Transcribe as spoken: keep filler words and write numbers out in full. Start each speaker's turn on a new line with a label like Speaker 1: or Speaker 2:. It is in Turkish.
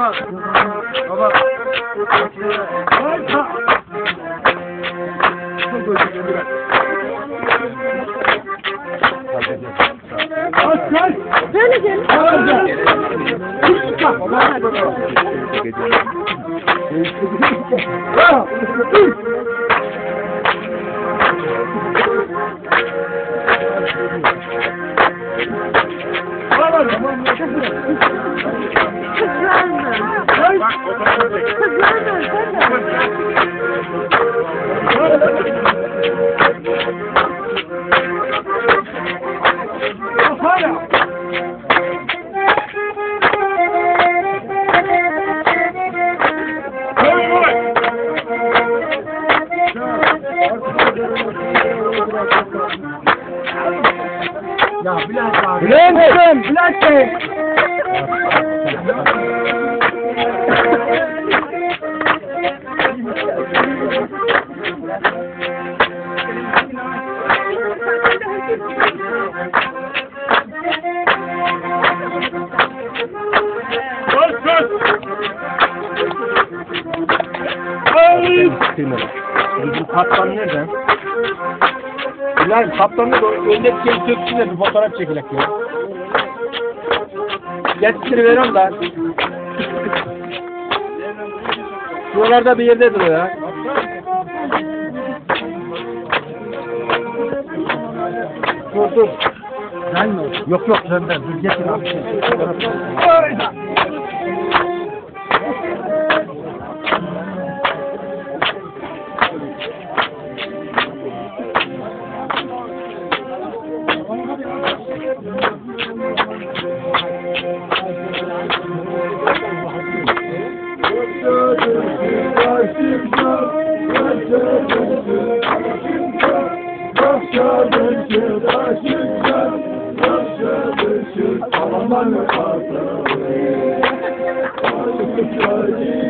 Speaker 1: Baba. Baba.
Speaker 2: Böyle gel.
Speaker 1: Ya Bülent abi.
Speaker 3: Bülent'im, Bülent Bey.
Speaker 1: Koş koş.
Speaker 3: Bizim kaptan nerede? Bilal kaptanla da öndeki şeyi söksün de bir fotoğraf çekilek ya. Getiriverim da. Şuralarda bir yerdedir o ya. Dur dur.
Speaker 1: Sen mi?
Speaker 3: Yok yok senden. Dur getir abi.
Speaker 4: Aman